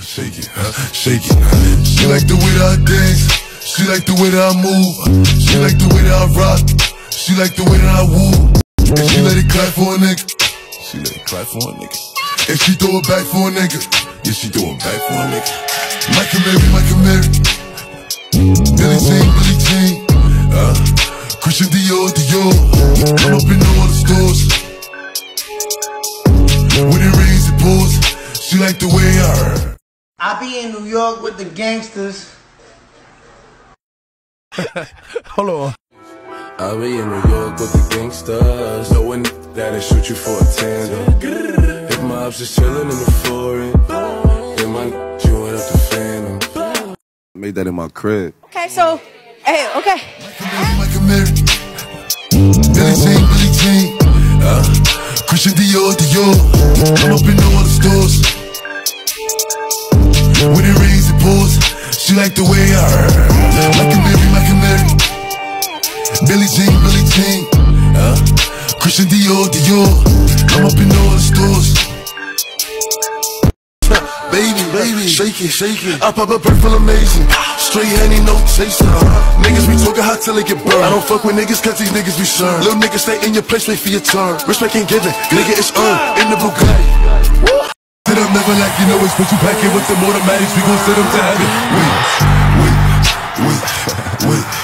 shake it, shake it. She like the way that I dance. She like the way that I move. She like the way that I rock. She like the way that I woo. And she let it clap for a nigga. She let it clap for a nigga. And she throw it back for a nigga. Yeah, she throw it back for a nigga. Michael Mary. Billie Jean. Christian Dior. I'm up in all the stores. When it rains, it pours. She like the way I heard. I be in New York with the gangsters. Hold on. I be in New York with the gangsters, knowing that'll shoot you for a tandem. If my ops just chillin' in the foreign, then my chewing up the phantom. Made that in my crib. Okay, so, hey, okay. Michael Mary. Billie Jean. Christian Dior. I'm up in all the stores. When it rains, it pours. She like the way I heard. Michael Mary. Billie Jean. Christian Dior. I'm up in all the stores. Baby, shake it. I pop a bird full amazing. Straight Henny, no chaser. Niggas be talking hot till they get burned. I don't fuck with niggas cause these niggas be sure. Little niggas stay in your place, wait for your turn. Respect ain't given, nigga it's earned. In the Bugatti. Sit up never like you know it's what you pack it with them automatics. We gon' set them to heaven. Wait.